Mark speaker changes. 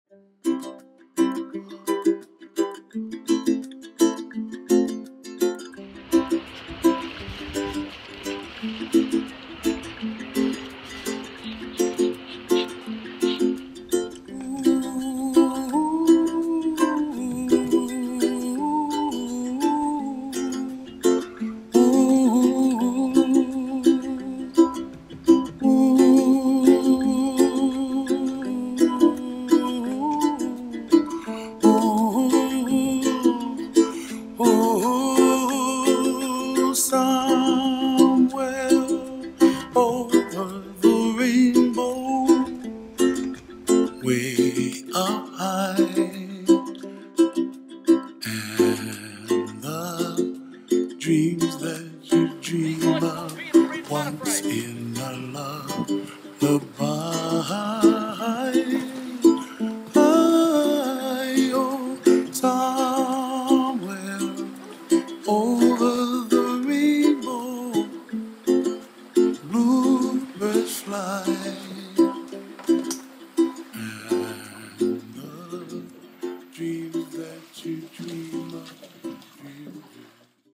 Speaker 1: Oh, somewhere over the rainbow, way up high, and the dreams that you dream of once in a lullaby. Oh, somewhere over the rainbow, bluebirds fly.